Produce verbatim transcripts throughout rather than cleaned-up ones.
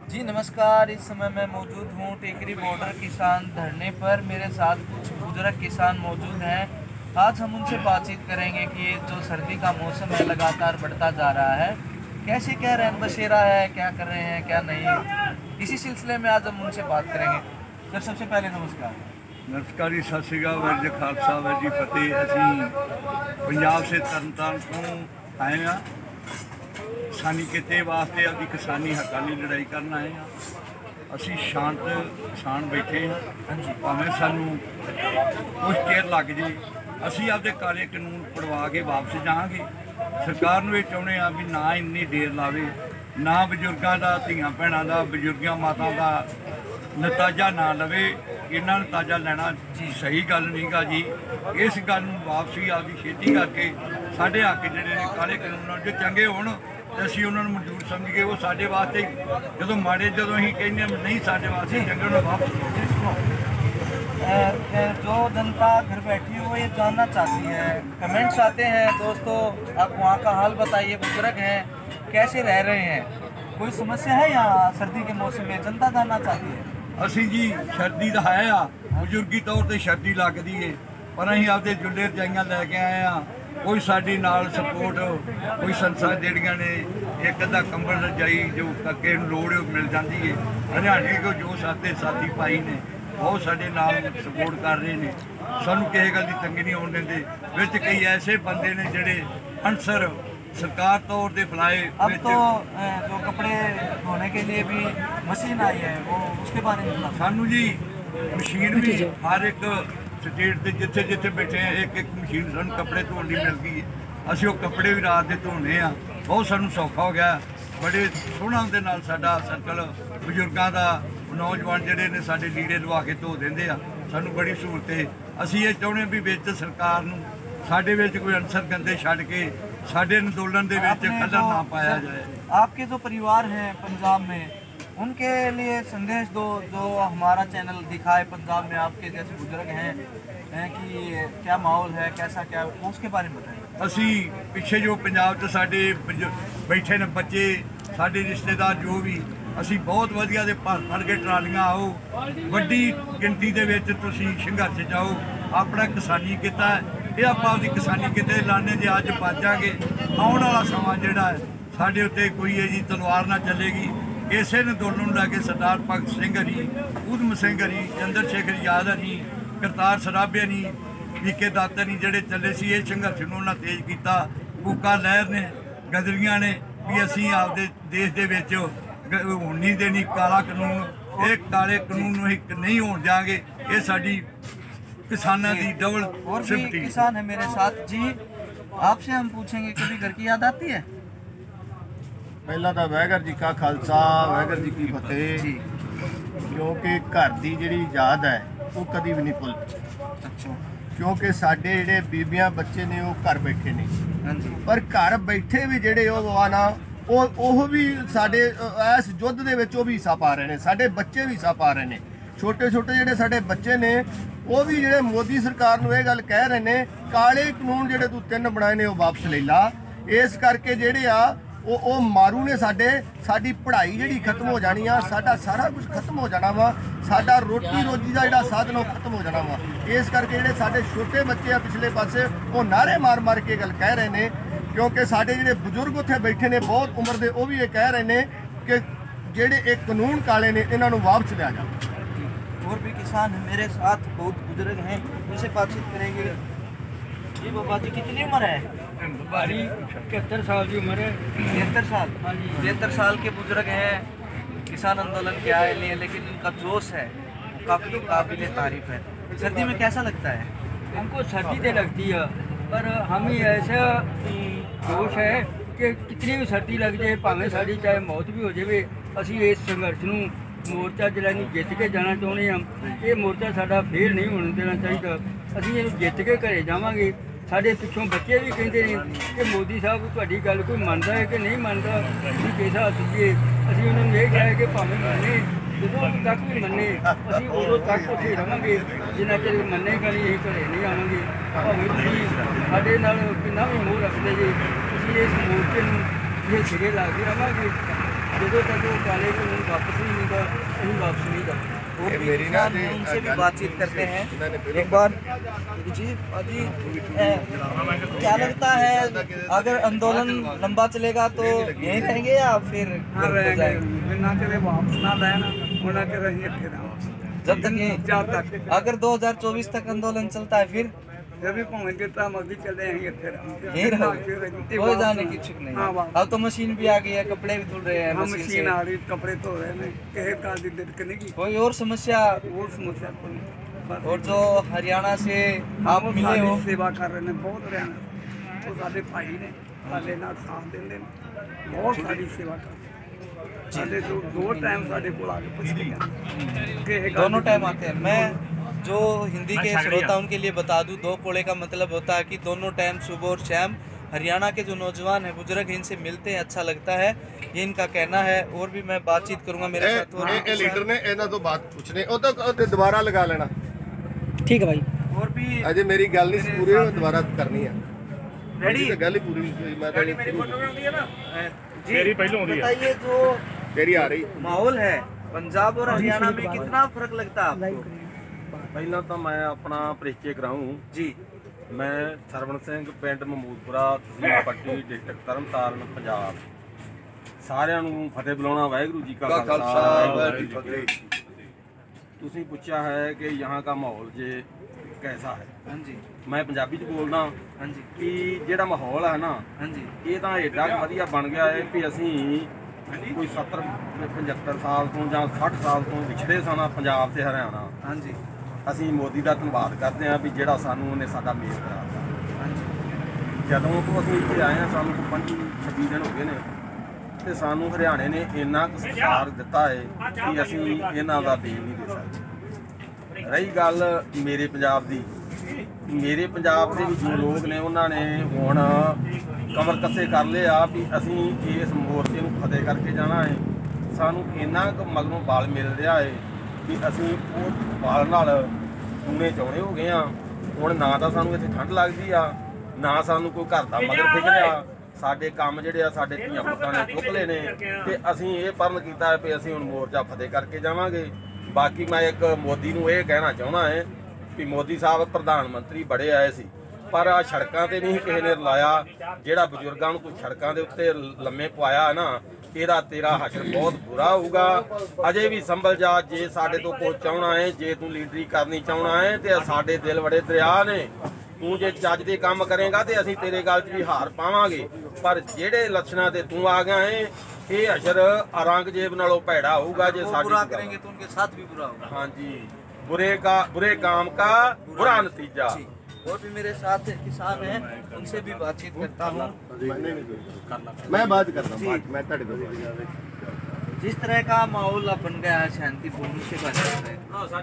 जी नमस्कार। इस समय मैं मौजूद हूँ टेकरी बॉर्डर किसान धरने पर। मेरे साथ कुछ बुजुर्ग किसान मौजूद हैं। आज हम उनसे बातचीत करेंगे कि ये जो सर्दी का मौसम है लगातार बढ़ता जा रहा है, कैसे क्या रैन बसेरा है, क्या कर रहे हैं क्या नहीं, इसी सिलसिले में आज हम उनसे बात करेंगे। सर सबसे पहले नमस्कार। नमस्कार जी, सत श्री अकाल, वाहिगुरू जी खालसा वाहिगुरू जी फतेह। असी पंजाब से तरनताਰਨ ਤੋਂ आए हाँ किसानी किते वास्ते अपनी किसानी हकों की लड़ाई करन आए हाँ। असी शांत किसान बैठे हाँ, भावें सानू कुछ चेर लग जाए, असी आपके काले कानून पढ़वा के वापस जाएंगे। सरकार नूं ये चाहुंदे आ भी ना इन्नी देर लावे, ना बजुर्गों का धीआं भैणां का बजुर्गों माता का नताजा ना लवे। इन्हां नताजा लैना सही गल नहीं गा जी। इस गल नूं वापसी आपकी छेती करके साढ़े हक जिहड़े ने काले कानून जो चंगे होण ते असीं उन्हां नूं मंजूर समझीए। वो साडे वास्ते जदों माड़े जदों असीं कहने नहीं साडे वास्ते चंगे उन्हां वापस। जो जनता घर बैठी है वो ये जानना चाहती है, कमेंट्स आते हैं, दोस्तों आप वहाँ का हाल बताइए, बुजुर्ग हैं कैसे रह रहे हैं, कोई समस्या है यहाँ सर्दी के मौसम में, जनता जानना चाहती है। असी जी सर्दी तो है आ, बजुर्गी तौर पर सर्दी लगती है, पर अं आपके जुल्ले रजाइयां लैके आए हाँ। कोई साड़ी नाल सपोर्ट, कोई संस्था जड़ियाँ ने एक अद्धा कंबल रजाई जो कक्के लोड़ मिल जाती है। हरियाणे को जो साथे साथी भाई ने बहुत साढ़े नाल सपोर्ट कर रहे हैं, सानू किसी गल की तंगी नहीं होने देंदे। विच कई ऐसे बंदे ने जिहड़े अनसर सरकार तौर पर बुलाए। अब तो जो कपड़े धोने के लिए भी मशीन आई है, वो उसके बारे में सानू जी मशीन भी हर एक स्टेट से जिथे जिथे बैठे हैं एक एक मशीन सानू कपड़े धोने मिलती है। असीं वो कपड़े भी रात के धोने आ, बहुत सानू सौखा हो गया। बड़े सोहना दे नाल साडा सर्कल बजुर्गों का नौजवान जिहड़े ने साडे लीड़े लवा के धो देंदे आ, सानू बड़ी सहूलत है। असीं ये चाहुंदे भी विच सरकार नूं साडे विच कोई अनसर गंदे छड्ड के साडे अंदोलन दे विच खलल ना पाया जाए। आपके जो परिवार हैं पंजाब में, उनके लिए संदेश दो जो हमारा चैनल दिखाए पंजाब में आपके जैसे बुजुर्ग हैं, हैं कि क्या माहौल है, कैसा क्या, उसके बारे में बताएं। असी पिछे जो पंजाब च साडे बैठे ने बच्चे, साडे रिश्तेदार जो भी, असी बहुत वधिया दे भर भर के ट्रालियां आओ, वड्डी गिनती दे विच तुसीं संघर्ष जाओ। अपना किसानी किता है, ये आपां दी किसानी किते लाने जे अज बच जांगे, आउण वाला समां जिहड़ा है साडे उत्ते कोई है जी तलवार ना चलेगी। इसे अंदोलन नूं लैके सरदार भगत सिंह हरी, ऊधम सिंह हरी, चंद्र शेखर आजाद हरी, करतार सराभे हरी, वीके दत्त हरी जिहड़े चले सी, इस संघर्ष नूं उन्हां तेज कीता। कूका लहर ने, गदरियां ने भी असीं आपदे देश दे विच होण नहीं देनी काला कानून, ये काले कानून नूं असीं नहीं होण देंगे। ये साडी किसानां दी डबल और भी किसान है मेरे साथ जी, आपसे हम पूछेंगे कभी घर की याद आती है? पहला तो वाहिगुरू जी का खालसा वाहिगुरू जी की फतेह। क्योंकि घर की जी याद है वो कभी भी नहीं भुलती। अच्छा। क्योंकि साडे जिहड़े बीबियां बच्चे ने वो घर बैठे ने, पर घर बैठे भी जिहड़े वो ना वो भी साडे इस युद्ध दे विच वो भी हिस्सा पा रहे हैं। साडे बच्चे भी हिस्सा पा रहे हैं, छोटे छोटे जिहड़े साडे बच्चे ने वो भी जिहड़े मोदी सरकार नूं ये गल कह रहे हैं काले कानून जिहड़े तू तीन बनाए ने वो वापस ले ला। इस करके जिहड़े आ वो वो मारू ने साडे साडी पढ़ाई जिहड़ी खत्म हो जानी आ, साडा सारा कुछ खत्म हो जाना वा, साडा रोटी रोजी का जिहड़ा साधन वो खत्म हो जाना वा। इस करके जिहड़े साडे छोटे बच्चे आ पिछले पासे वो नारे मार मार के गल कह रहे हैं। क्योंकि साडे जिहड़े बजुर्ग उत्थे बैठे ने बहुत उम्र दे, वो भी ये कह रहे हैं कि जिहड़े एक कानून काले ने इन्हां नूं वापस लिया जाए। और भी किसान हैं मेरे साथ, बहुत बुजुर्ग हैं, उनसे बातचीत करेंगे। जी बाबा जी कितनी उम्र है? हमारी तिहत्तर साल की उम्र है। तिहत्तर साल? तिहत्तर साल के बुजुर्ग हैं, किसान आंदोलन के आए लिए, लेकिन इनका जोश है काफ़ी काबिल तारीफ है। सर्दी में कैसा लगता है? हमको सर्दी तो लगती है, पर हमें ऐसा जोश है कि कितनी भी सर्दी लग जाए, भावें साड़ी चाहे मौत भी हो जाए, असी इस संघर्ष नूं मोर्चा जिहड़ा नहीं जित के जाना चाहुंदे हां। ये मोर्चा साडा फेल नहीं होने देना चाहिए। असीं इहनूं जित के घरे जावांगे। साडे पिछों बच्चे भी कहते हैं कि मोदी साहब तुहाडी गल कोई मानदा है कि नहीं मानदा, असीं किस हाल सीए। असीं उन्होंने ये कहा कि भावें मन्ने जदों तक भी मन्ने असीं उदों तक उत्थे रहांगे, जिन्ना चिर मन्नेगा नहीं असीं घरे नहीं आवांगे। भावें तुसीं साडे नाल किन्ना भी मोह रखदे जे, असीं इस मोर्चे नूं ये सिरे ला के रहांगे जदों तक वो काले कानून वापस नहीं कहीं वापसी नहीं करते। वो ये भी मेरी ना किसान हैं, जी, उनसे भी गल- बातचीत करते हैं इन्होंने फिर- एक बार। जी अजी ए, क्या लगता है अगर आंदोलन लंबा चलेगा तो यहीं रहेंगे या फिर हाँ घर को जाएंगे? रहेंगे, ना चले वापस ना लेना, होना के रहेंगे फिर हम। जब तक यहीं जब तक अगर दो हज़ार चौबीस तक आंदोलन चलता है फिर जब भी भावें जितना मर्जी चले आएंगे फिर हम। यहीं रहोगे, कोई जाने की इच्छुक नहीं हाँ, है। वापस। अब तो मशीन भी आ गई है, कपड़े भी धुल रहे हैं हम मशीन मशीन से। आ रही, कपड़े धो रहे हैं, कहे का दिन दिक्कत की कोई और समस्या और समस्या कोई नहीं। बस और जो हरियाणा से आप हम मिले सारी हो सेवा कर रहे हैं बहुत हरियाणा तो साढ़े भाई ने साढ़े नाल साथ देंगे बहुत सारी सेवा कर साढ़े दो दो टाइम साढ़े को आके पुछते हैं कि दोनों टाइम आते हैं। मैं जो हिंदी के श्रोताओं के लिए बता दूं, दो कोड़े का मतलब होता है कि दोनों टाइम सुबह और शाम हरियाणा के जो नौजवान हैं बुजुर्ग इनसे मिलते हैं, अच्छा लगता है, ये इनका कहना है। और भी मैं बातचीत करूंगा मेरे साथ और ਇਹ ਲੀਡਰ ਨੇ ਇਹਨਾਂ ਤੋਂ ਬਾਤ ਪੁੱਛਣੀ ਉਹ ਤਾਂ ਉਹ ਤੇ ਦੁਬਾਰਾ ਲਗਾ ਲੈਣਾ। ठीक है भाई और भी ਅਜੇ ਮੇਰੀ ਗੱਲ ਨਹੀਂ ਪੂਰੀ ਹੋਈ, ਦੁਬਾਰਾ ਕਰਨੀ ਆ। रेडी ਇਹ ਗੱਲ ਹੀ ਪੂਰੀ ਨਹੀਂ ਹੋਈ, ਮੈਂ ਤਾਂ जी बताइए जो ਤੇਰੀ ਆ ਰਹੀ। माहौल है पंजाब और हरियाणा में कितना फर्क लगता है आपको? ਪਹਿਲਾਂ ਤਾਂ ਮੈਂ ਆਪਣਾ ਪਰਿਚੈ ਕਰਾऊं जी ਮੈਂ ਸਰਵਣ ਸਿੰਘ ਪਿੰਡ ਮਮੂਦਪੁਰਾ ਤਹਿਸੀਲ ਪੱਟੀ ਡਿਸਟ੍ਰਿਕਟ ਤਰਨਤਾਰਨ ਪੰਜਾਬ ਸਾਰਿਆਂ ਨੂੰ ਫਤਿਹ ਬੁਲਾਉਣਾ ਵਾਹਿਗੁਰੂ ਜੀ ਕਾ ਖਾਲਸਾ ਵਾਹਿਗੁਰੂ ਜੀ ਕੀ ਫਤਿਹ। ਤੁਸੀਂ ਪੁੱਛਿਆ ਹੈ ਕਿ यहाँ का ਮਾਹੌਲ ਜੇ कैसा है। हाँ जी ਮੈਂ ਪੰਜਾਬੀ ਚ ਬੋਲਦਾ हाँ जी ਕਿ ਜਿਹੜਾ ਮਾਹੌਲ ਹੈ ਨਾ हाँ जी ਇਹ ਤਾਂ ਏਡਾ ਕੁ ਵਧੀਆ ਬਣ ਗਿਆ ਹੈ ਕਿ ਅਸੀਂ ਕੋਈ ਸੱਤਰ ਪਚੱਤਰ ਸਾਲ ਤੋਂ ਜਾਂ ਸੱਠ ਸਾਲ ਤੋਂ ਵਿਛੜੇ ਸਨ ਪੰਜਾਬ ਤੇ ਹਰਿਆਣਾ। हाँ जी ਅਸੀਂ ਮੋਦੀ ਦਾ ਧੰਨਵਾਦ ਕਰਦੇ ਹਾਂ ਵੀ ਜਿਹੜਾ ਸਾਨੂੰ ਉਹਨੇ ਸਾਡਾ ਮੇਲ ਕਰਾਤਾ। हाँ जी ਜਦੋਂ ਤੋਂ ਅਸੀਂ ਇੱਥੇ ਆਏ ਹਾਂ ਸਾਨੂੰ ਕੋਈ ਪੰਜੀ ਛੱਬੀ ਦਿਨ ਹੋ ਗਏ ਨੇ ਤੇ ਸਾਨੂੰ ਹਰਿਆਣੇ ਨੇ ਇੰਨਾ ਕੁ ਸਤਿਕਾਰ ਦਿੱਤਾ ਹੈ ਕਿ ਅਸੀਂ ਇਹਨਾਂ ਦਾ ਦੇਣ ਨਹੀਂ ਦੇ ਸਕਦੇ। ਰਹੀ ਗੱਲ ਮੇਰੇ ਪੰਜਾਬ ਦੀ, ਮੇਰੇ ਪੰਜਾਬ ਦੇ ਵੀ ਜੋ ਲੋਕ ਨੇ ਉਹਨਾਂ ਨੇ ਹੁਣ ਕਮਰ ਕੱਸੇ ਕਰ ਲਏ ਆ ਵੀ ਅਸੀਂ ਇਸ ਮੋਰਚੇ ਨੂੰ ਫਤਿਹ ਕਰਕੇ ਜਾਣਾ ਹੈ। ਸਾਨੂੰ ਇੰਨਾ ਕੁ ਮਗਰੋਂ ਬਲ ਮਿਲ ਰਿਹਾ ਹੈ ਕਿ ਅਸੀਂ ਉਹ ਬਲ ਨਾਲ ਟੂਣੇ ਚਾਉਣੇ ਹੋ ਗਏ ਆ। ਹੁਣ ਨਾ ਤਾਂ ਸਾਨੂੰ ਇੱਥੇ ਠੰਡ ਲੱਗਦੀ ਆ, ਨਾ ਸਾਨੂੰ ਕੋਈ ਘਰ ਦਾ ਮਗਰ ਫਿਕਰਿਆ। ਸਾਡੇ ਕੰਮ ਜਿਹੜੇ ਆ ਸਾਡੇ ਧੀਆਂ ਪੁੱਤਾਂ ਨੇ ਚੁੱਕ ਲਏ ਨੇ ਤੇ ਅਸੀਂ ਇਹ ਪਰਨ ਕੀਤਾ ਵੀ ਅਸੀਂ ਹੁਣ ਮੋਰਚਾ ਫਤਿਹ ਕਰਕੇ ਜਾਵਾਂਗੇ। ਬਾਕੀ ਮੈਂ ਇੱਕ ਮੋਦੀ ਨੂੰ ਇਹ ਕਹਿਣਾ ਚਾਹੁੰਦਾ ਹੈ ਕਿ ਮੋਦੀ ਸਾਹਿਬ ਪ੍ਰਧਾਨ ਮੰਤਰੀ ਬੜੇ ਆਏ ਸੀ ਪਰ ਆ ਸੜਕਾਂ ਤੇ ਨਹੀਂ ਕਿਸੇ ਨੇ ਲਾਇਆ। ਜਿਹੜਾ ਬਜ਼ੁਰਗਾਂ ਨੂੰ ਕੋਈ ਸੜਕਾਂ ਦੇ ਉੱਤੇ ਲੰਮੇ ਪਵਾਇਆ ਨਾ ਇਹਦਾ ਤੇਰਾ ਹਸ਼ਰ ਬਹੁਤ ਬੁਰਾ ਹੋਊਗਾ। ਅਜੇ ਵੀ ਸੰਭਲ ਜਾ, ਜੇ ਸਾਡੇ ਤੋਂ ਕੁਝ ਚਾਹਣਾ ਹੈ, ਜੇ ਤੂੰ ਲੀਡਰੀ ਕਰਨੀ ਚਾਹਣਾ ਹੈ ਤੇ ਸਾਡੇ ਦਿਲ ਬੜੇ ਦਰਿਆ ਨੇ। ਤੂੰ ਜੇ ਚੱਜ ਦੇ ਕੰਮ ਕਰੇਗਾ ਤੇ ਅਸੀਂ ਤੇਰੇ ਗੱਲ 'ਚ ਵੀ ਹਾਰ ਪਾਵਾਂਗੇ। ਪਰ ਜਿਹੜੇ ਲੱਛਣਾਂ ਤੇ ਤੂੰ ਆ ਗਿਆ ਹੈ ਇਹ ਹਸ਼ਰ ਔਰੰਗਜ਼ੇਬ ਨਾਲੋਂ ਭੈੜਾ ਹੋਊਗਾ। ਜੇ ਸਾਡੀ बुरा करेंगे तो उनके साथ भी बुरा होगा। ਹਾਂਜੀ बुरे का बुरे काम का बुरा नतीजा। जी और भी मेरे साथ किसान हैं, उनसे भी बातचीत करता हूँ। ਮੈਂ ਬਾਤ ਕਰਦਾ ਬਾਤ ਮੈਂ ਤੁਹਾਡੇ ਕੋਲ। जिस तरह का माहौल अब बन गया है शांतिपूर्ण से बात कर रहे हैं।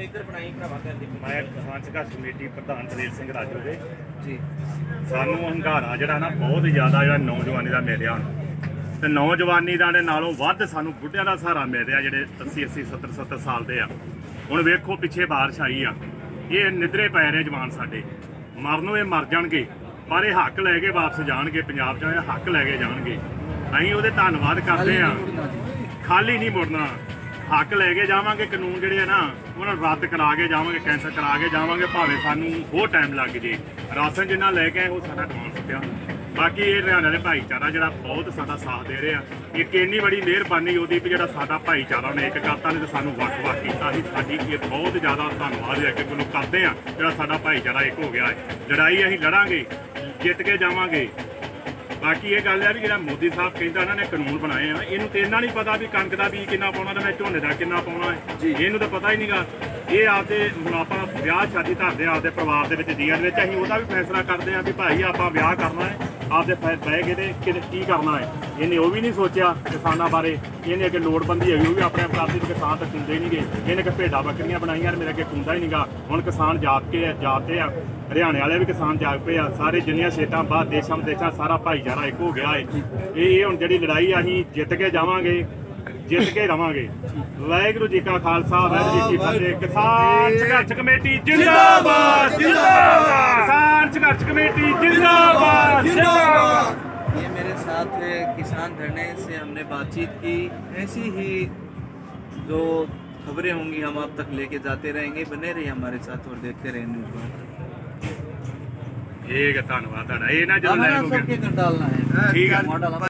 ਮੈਂ ਕਿਸਾਨ ਸੰਘਰਸ਼ ਕਮੇਟੀ ਪ੍ਰਧਾਨ ਦਲੇਰ ਸਿੰਘ ਰਾਜੂ ਦੇ जी ਸਾਨੂੰ ਹੰਗਾਰਾ ਜਿਹੜਾ ਨਾ ਬਹੁਤ ਜ਼ਿਆਦਾ ਜਿਹੜਾ ਨੌਜਵਾਨੀ ਦਾ ਮਿਲ ਰਿਹਾ ਹੁਣ ਤੇ ਨੌਜਵਾਨੀ ਦਾ ਦੇ ਨਾਲੋਂ ਵੱਧ ਸਾਨੂੰ ਬੁੱਢਿਆਂ ਦਾ ਸਹਾਰਾ ਮਿਲ ਰਿਹਾ ਜਿਹੜੇ ਅੱਸੀ ਅੱਸੀ ਸੱਤਰ ਸੱਤਰ ਸਾਲ ਦੇ ਆ। ਹੁਣ ਵੇਖੋ ਪਿੱਛੇ ਬਾਰਿਸ਼ ਆਈ ਆ, ਇਹ ਨਿਦਰੇ ਪੈ ਰਹੇ ਜਵਾਨ ਸਾਡੇ, ਮਰਨੋਂ ਇਹ ਮਰ ਜਾਣਗੇ ਪਰ ਇਹ ਹੱਕ ਲੈ ਕੇ ਵਾਪਸ ਜਾਣਗੇ। ਪੰਜਾਬ 'ਚ ਇਹ ਹੱਕ ਲੈ ਕੇ ਜਾਣਗੇ। ਅਸੀਂ ਉਹਦੇ ਧੰਨਵਾਦ ਕਰਦੇ ਆ, ਖਾਲੀ ਨਹੀਂ ਮੁੜਨਾ। ਹੱਕ ਲੈ ਕੇ ਜਾਵਾਂਗੇ, ਕਾਨੂੰਨ ਜਿਹੜੇ ਆ ਨਾ ਉਹਨਾਂ ਨੂੰ ਰੱਦ ਕਰਾ ਕੇ ਜਾਵਾਂਗੇ, ਕੈਂਸਲ ਕਰਾ ਕੇ ਜਾਵਾਂਗੇ, ਭਾਵੇਂ ਸਾਨੂੰ ਹੋਰ ਟਾਈਮ ਲੱਗ ਜੇ। ਰਾਸ਼ਨ ਜਿੰਨਾ ਲੈ ਕੇ ਆਏ ਉਹ ਸਾਡਾ ਐਡਵਾਂਸ ਪਿਆ। ਬਾਕੀ ਇਹ ਹਰਿਆਣਾ ਦੇ ਭਾਈਚਾਰਾ ਜਿਹੜਾ ਬਹੁਤ ਸਾਡਾ ਸਾਥ ਦੇ ਰਿਹਾ, ਇੱਕ ਇੰਨੀ ਬੜੀ ਮਿਹਰਬਾਨੀ ਉਹਦੀ ਵੀ ਜਿਹੜਾ ਸਾਡਾ ਭਾਈਚਾਰਾ ਉਹਨੇ ਇੱਕ ਕਰਤਾ ਨੇ ਤੇ ਸਾਨੂੰ ਵੱਖ ਵੱਖ ਕੀਤਾ ਸੀ। ਸਾਡੀ ਇਹ ਬਹੁਤ ਜ਼ਿਆਦਾ ਧੰਨਵਾਦ ਹੈ ਕਿ ਕੋਲੋਂ ਕਰਦੇ ਆ ਜਿਹੜਾ ਸਾਡਾ ਭਾਈਚਾਰਾ ਇੱਕ ਹੋ ਗਿਆ ਹੈ। ਲੜਾਈ ਅਸੀਂ ਲੜਾਂਗੇ, ਜਿੱਤ ਕੇ ਜਾਵਾਂਗੇ। ਬਾਕੀ ਇਹ ਗੱਲ ਹੈ ਵੀ ਜਿਹੜਾ ਮੋਦੀ ਸਾਹਿਬ ਕਹਿੰਦਾ ਇਹਨਾਂ ਨੇ ਕਾਨੂੰਨ ਬਣਾਏ ਆ, ਇਹਨੂੰ ਤੇ ਇੰਨਾ ਨਹੀਂ ਪਤਾ ਵੀ ਕਣਕ ਦਾ ਬੀਜ ਕਿੰਨਾ ਪਾਉਣਾ ਤੇ ਮੈਂ ਝੋਨੇ ਦਾ ਕਿੰਨਾ ਪਾਉਣਾ ਹੈ। ਇਹਨੂੰ ਤਾਂ ਪਤਾ ਹੀ ਨਹੀਂਗਾ। ਇਹ ਆਪਦੇ ਹੁਣ ਆਪਾਂ ਵਿਆਹ ਸ਼ਾਦੀ ਧਰਦੇ ਆ ਆਪਦੇ ਪਰਿਵਾਰ ਦੇ ਵਿੱਚ ਜੀਆਂ ਦੇ ਵਿੱਚ, ਅਸੀਂ ਉਹਦਾ ਵੀ ਫੈਸਲਾ ਕਰਦੇ ਆ ਵੀ ਭਾਈ ਆਪਾਂ ਵਿਆਹ ਕਰਨਾ ਹੈ, ਆਪਦੇ ਬਹਿ ਕੇ ਤੇ ਕਿਤੇ ਕੀ ਕਰਨਾ ਹੈ। ਇਹਨੇ ਉਹ ਵੀ ਨਹੀਂ ਸੋਚਿਆ ਕਿਸਾਨਾਂ ਬਾਰੇ। ਇਹਨੇ ਅੱਗੇ ਲੋੜਬੰਦੀ ਹੈਗੀ ਉਹ ਵੀ ਆਪਣੇ ਆਪ ਕਰਦੀ, ਕਿਸਾਨ ਤਾਂ ਸੁਣਦੇ ਹੀ ਨਹੀਂਗੇ। ਇਹਨੇ ਕਿ ਭੇਡਾਂ ਬੱਕਰੀਆਂ ਬਣਾਈਆਂ, ਮੇਰੇ ਅੱਗੇ ਸੁਣਦਾ ਹੀ ਨਹੀਂਗਾ। ਹੁਣ ਕਿਸਾਨ ਜਾਗ ਕੇ ਜਾਗਦੇ ਆ, ਹਰਿਆਣੇ ਵਾਲੇ ਵੀ ਕਿਸਾਨ ਜਾਗ ਪਏ ਆ। ਸਾਰੇ ਜਿੰਨੀਆਂ ਸਟੇਟਾਂ ਬਾਹਰ ਦੇਸ਼ਾਂ ਵਿਦੇਸ਼ਾਂ ਸਾਰਾ ਭਾਈਚਾਰਾ ਇੱਕ ਹੋ ਗਿਆ ਹੈ। ਇਹ ਇਹ ਹੁਣ ਜਿਹੜੀ ਲੜਾਈ ਅਸੀਂ ਜਿੱਤ ਕੇ ਜਾਵਾਂਗੇ, ਜਿੱਤ ਕੇ ਰਵਾਂਗੇ। ਵਾਹਿਗੁਰੂ ਜੀ ਕਾ ਖਾਲਸਾ ਵਾਹਿਗੁਰੂ ਜੀ ਕੀ ਫਤਿਹ। ਕਿਸਾਨ ਸੰਘਰਸ਼ ਕਮੇਟੀ ਜਿੰਦਾਬਾਦ, ਜਿੰਦਾਬਾਦ। किसान संघर्ष कमेटी जिंदाबाद, जिंदाबाद। ये मेरे साथ किसान धरने से हमने बातचीत की। ऐसी ही जो खबरें होंगी हम आप तक लेके जाते रहेंगे। बने रहिए हमारे साथ और देखते रहे न्यूज़ भारत। ठीक है, धन्यवाद। ये ना जो सबके कर डालना है। ठीक है।